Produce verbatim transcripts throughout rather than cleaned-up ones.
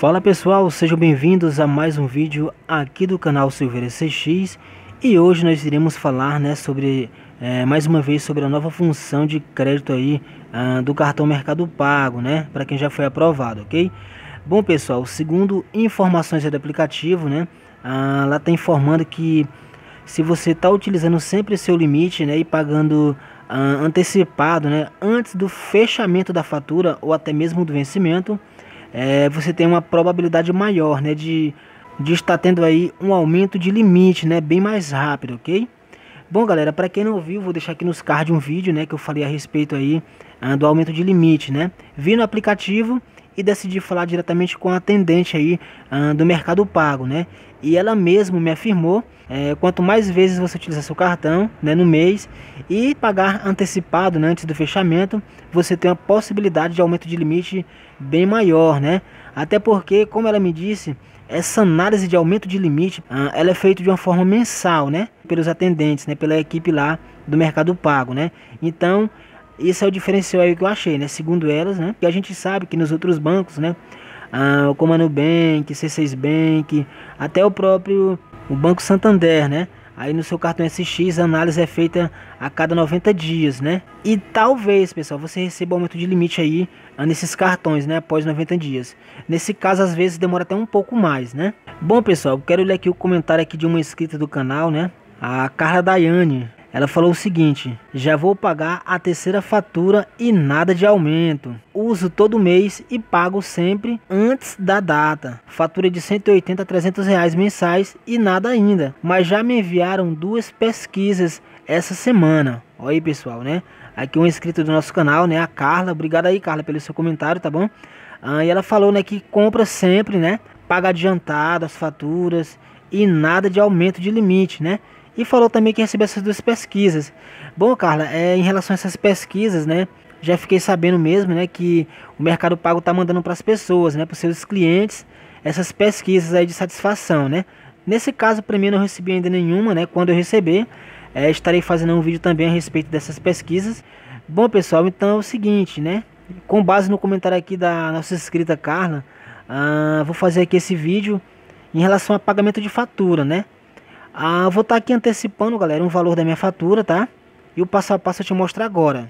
Fala pessoal, sejam bem-vindos a mais um vídeo aqui do canal Silveira C X. E hoje nós iremos falar, né, sobre é, mais uma vez sobre a nova função de crédito aí ah, do cartão Mercado Pago, né, para quem já foi aprovado, ok? Bom pessoal, segundo informações do aplicativo, né, ah, lá está informando que se você está utilizando sempre seu limite, né, e pagando ah, antecipado, né, antes do fechamento da fatura ou até mesmo do vencimento, É, você tem uma probabilidade maior, né, de, de estar tendo aí um aumento de limite, né, bem mais rápido, ok? Bom galera, para quem não viu, vou deixar aqui nos cards um vídeo, né, que eu falei a respeito aí ah, do aumento de limite, né? Vi no aplicativo e decidi falar diretamente com a atendente aí ah, do Mercado Pago, né? E ela mesmo me afirmou, é, quanto mais vezes você utilizar seu cartão, né, no mês e pagar antecipado, né, antes do fechamento, você tem uma possibilidade de aumento de limite bem maior, né? Até porque, como ela me disse, essa análise de aumento de limite, ah, ela é feita de uma forma mensal, né? Pelos atendentes, né? Pela equipe lá do Mercado Pago, né? Então, esse é o diferencial aí que eu achei, né? Segundo elas, né? E a gente sabe que nos outros bancos, né? Ah, como a Nubank, C seis Bank, até o próprio o Banco Santander, né? Aí no seu cartão S X a análise é feita a cada noventa dias, né? E talvez, pessoal, você receba aumento de limite aí nesses cartões, né? Após noventa dias. Nesse caso, às vezes demora até um pouco mais, né? Bom, pessoal, quero ler aqui o comentário aqui de uma inscrita do canal, né? A Carla Daiane. Ela falou o seguinte: já vou pagar a terceira fatura e nada de aumento. Uso todo mês e pago sempre antes da data. Fatura de cento e oitenta a trezentos reais mensais e nada ainda. Mas já me enviaram duas pesquisas essa semana. Olha aí, pessoal, né? Aqui um inscrito do nosso canal, né? A Carla. Obrigado aí, Carla, pelo seu comentário, tá bom? Ah, e ela falou, né, que compra sempre, né? Paga adiantado as faturas e nada de aumento de limite, né? E falou também que recebeu essas duas pesquisas. Bom, Carla, é, em relação a essas pesquisas, né? Já fiquei sabendo mesmo, né? Que o Mercado Pago tá mandando para as pessoas, né? Para os seus clientes, essas pesquisas aí de satisfação, né? Nesse caso, para mim, eu não recebi ainda nenhuma, né? Quando eu receber, é, estarei fazendo um vídeo também a respeito dessas pesquisas. Bom, pessoal, então é o seguinte, né? Com base no comentário aqui da nossa inscrita Carla, ah, vou fazer aqui esse vídeo em relação a pagamento de fatura, né? Ah, vou estar aqui antecipando, galera, um valor da minha fatura, tá? E o passo a passo eu te mostro agora.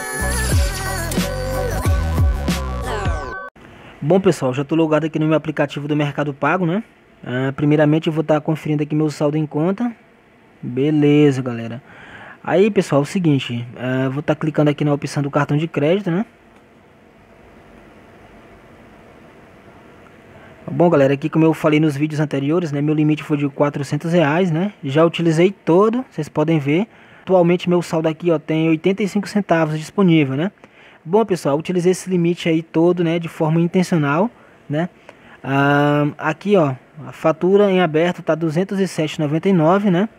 Bom, pessoal, já estou logado aqui no meu aplicativo do Mercado Pago, né? Ah, primeiramente eu vou estar conferindo aqui meu saldo em conta. Beleza, galera. Aí, pessoal, é o seguinte, ah, vou estar clicando aqui na opção do cartão de crédito, né? Bom, galera, aqui como eu falei nos vídeos anteriores, né, meu limite foi de quatrocentos reais, né? Já utilizei todo, vocês podem ver. Atualmente meu saldo aqui, ó, tem oitenta e cinco centavos disponível, né? Bom, pessoal, utilizei esse limite aí todo, né, de forma intencional, né? Ah, aqui, ó, a fatura em aberto tá duzentos e sete reais e noventa e nove centavos, né?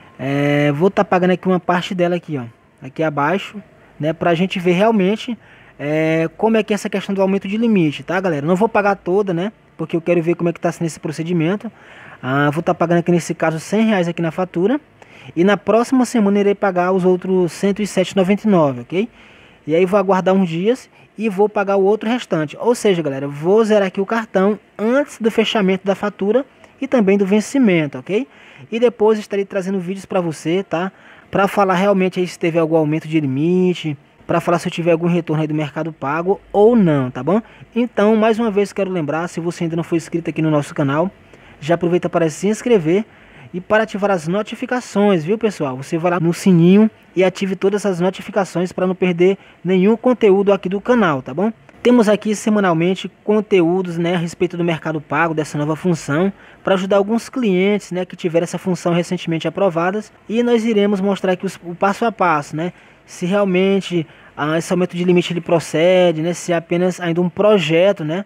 É, vou estar tá pagando aqui uma parte dela aqui, ó, aqui abaixo, né, pra gente ver realmente é, como é que é essa questão do aumento de limite, tá, galera? Não vou pagar toda, né? Porque eu quero ver como é que está sendo esse procedimento. Ah, vou estar tá pagando aqui nesse caso cem reais aqui na fatura. E na próxima semana irei pagar os outros cento e sete reais e noventa e nove centavos, ok? E aí vou aguardar uns dias e vou pagar o outro restante. Ou seja, galera, vou zerar aqui o cartão antes do fechamento da fatura e também do vencimento, ok? E depois estarei trazendo vídeos para você, tá? Para falar realmente aí se teve algum aumento de limite, para falar se eu tiver algum retorno aí do Mercado Pago ou não, tá bom? Então, mais uma vez quero lembrar, se você ainda não for inscrito aqui no nosso canal, já aproveita para se inscrever e para ativar as notificações, viu, pessoal? Você vai lá no sininho e ative todas as notificações para não perder nenhum conteúdo aqui do canal, tá bom? Temos aqui semanalmente conteúdos, né, a respeito do Mercado Pago, dessa nova função, para ajudar alguns clientes, né, que tiveram essa função recentemente aprovadas, e nós iremos mostrar aqui os, o passo a passo, né? Se realmente ah, esse aumento de limite ele procede, né? Se é apenas ainda um projeto, né?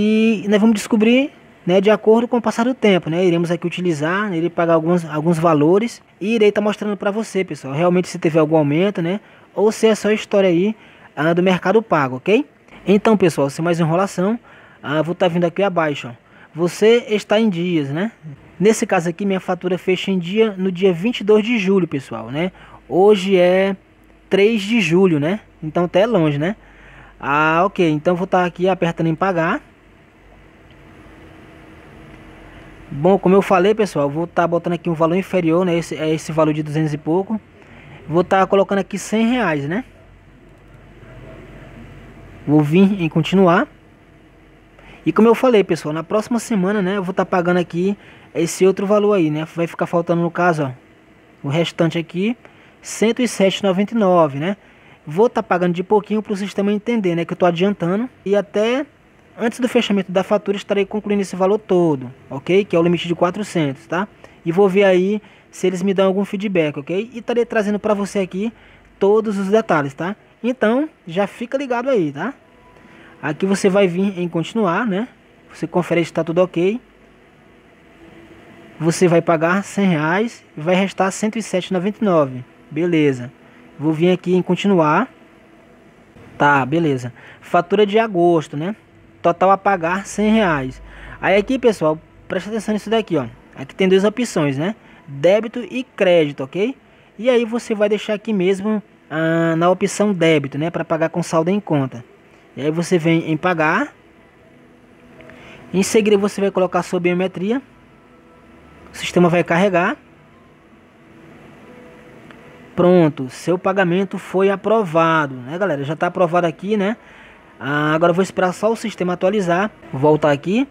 E nós vamos descobrir, né, de acordo com o passar do tempo, né? Iremos aqui utilizar, né, irei pagar alguns, alguns valores e irei estar tá mostrando para você, pessoal, realmente se teve algum aumento, né? Ou se é só história aí ah, do Mercado Pago, ok? Então, pessoal, sem mais enrolação, ah, vou estar tá vindo aqui abaixo, ó. Você está em dias, né? Nesse caso aqui, minha fatura fecha em dia no dia vinte e dois de julho, pessoal, né? Hoje é três de julho, né? Então até longe, né? Ah, ok. Então vou estar aqui apertando em pagar. Bom, como eu falei, pessoal, vou estar tá botando aqui um valor inferior, né? Esse, é esse valor de duzentos e pouco. Vou estar tá colocando aqui cem reais, né? Vou vir em continuar. E como eu falei, pessoal, na próxima semana, né? Eu vou estar tá pagando aqui esse outro valor aí, né? Vai ficar faltando, no caso, ó, o restante aqui, cento e sete reais e noventa e nove centavos, né? Vou estar tá pagando de pouquinho para o sistema entender, né? Que eu estou adiantando. E até antes do fechamento da fatura estarei concluindo esse valor todo, ok? Que é o limite de quatrocentos, tá? E vou ver aí se eles me dão algum feedback, ok? E estarei trazendo para você aqui todos os detalhes, tá? Então, já fica ligado aí, tá? Aqui você vai vir em continuar, né? Você confere se está tudo ok. Você vai pagar cem reais e vai restar cento e sete reais e noventa e nove centavos. Beleza. Vou vir aqui em continuar. Tá, beleza. Fatura de agosto, né? Total a pagar cem reais. Aí aqui, pessoal, presta atenção nisso daqui, ó. Aqui tem duas opções, né? Débito e crédito, ok? E aí você vai deixar aqui mesmo ah, na opção débito, né? Para pagar com saldo em conta. E aí você vem em pagar. Em seguida você vai colocar sua biometria. O sistema vai carregar. Pronto, seu pagamento foi aprovado, né, galera? Já está aprovado aqui, né? Ah, agora eu vou esperar só o sistema atualizar. Vou voltar aqui.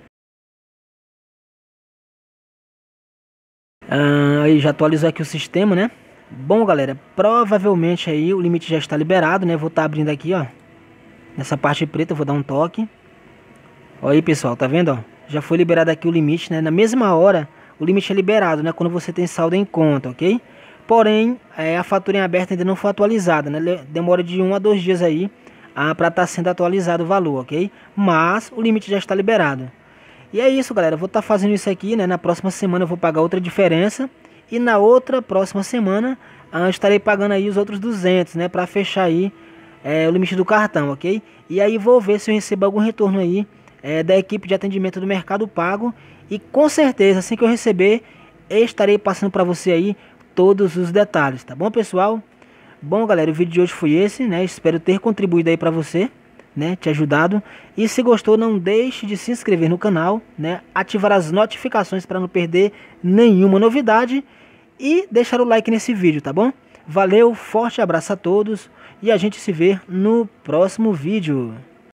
Ah, aí já atualizou aqui o sistema, né? Bom, galera, provavelmente aí o limite já está liberado, né? Vou estar abrindo aqui, ó. Nessa parte preta eu vou dar um toque. Olha aí, pessoal, tá vendo, ó? Já foi liberado aqui o limite, né? Na mesma hora, o limite é liberado, né? Quando você tem saldo em conta, ok? Porém, é, a fatura em aberto ainda não foi atualizada, né? Demora de um a dois dias aí ah, para estar tá sendo atualizado o valor, ok? Mas o limite já está liberado. E é isso, galera. Eu vou estar tá fazendo isso aqui, né? Na próxima semana eu vou pagar outra diferença. E na outra próxima semana ah, estarei pagando aí os outros duzentos, né? Para fechar aí é, o limite do cartão, ok? E aí vou ver se eu recebo algum retorno aí é, da equipe de atendimento do Mercado Pago. E com certeza, assim que eu receber, eu estarei passando para você aí todos os detalhes, tá bom, pessoal? Bom, galera, o vídeo de hoje foi esse, né? Espero ter contribuído aí para você, né? Te ajudado. E se gostou, não deixe de se inscrever no canal, né? Ativar as notificações para não perder nenhuma novidade e deixar o like nesse vídeo, tá bom? Valeu, forte abraço a todos e a gente se vê no próximo vídeo.